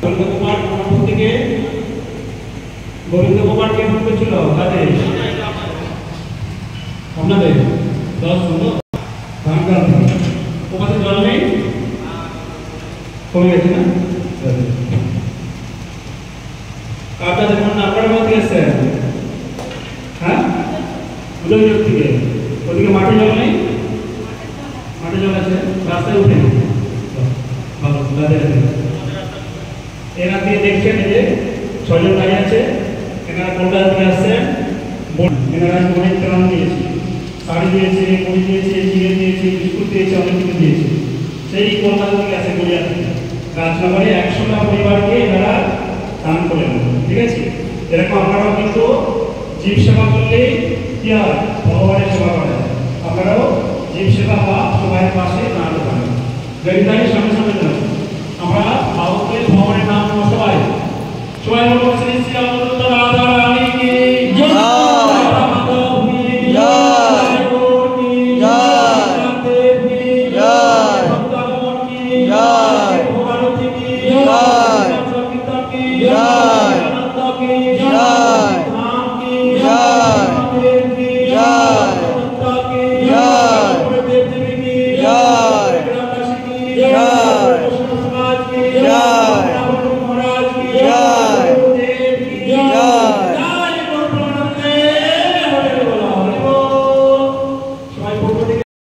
গোবিন্দ কুমার মোহাম্মদ থেকে গোবিন্দ কুমার কে ফোন করেছিল কাদের আপনাদের 10 হলো ভাঙাল ওখানে জল নেই কমে গেছে না আপনাদের মনে আপনারা বলতে গেছেন হ্যাঁ ওদের থেকে ওদিকে মাঠে জল নেই মাঠে জল আছে রাস্তায় উঠে ভালো এরা দিয়ে দেখছেন যে 6 জন দাঁড়িয়ে আছে এনারা কলকাতা থেকে আসছেন এনারা অনেক ত্রাণ দিয়েছে শাড়ি দিয়েছে মুড়ি দিয়েছে চিড়ে দিয়েছে বিস্কুট দিয়েছে অনেক কিছু দিয়েছে সেই কলকাতা থেকে আসে গড়িয়া থেকে রাজনগরে 100টা পরিবারকে এনারা দান করলেন ঠিক আছে এরকম আপনারাও কিন্তু জীব সেবা করলেই কি হয় ভগবানের সেবা করা যায় আপনারাও জীব সেবা বা সবাই পাশে দাঁড়াতে পারেন গাড়ি সামনে সামনে যান আমরা ভারতের ভগবানের নাম সবাই সবাই বলবো শ্রী শ্রী রামচন্দ্র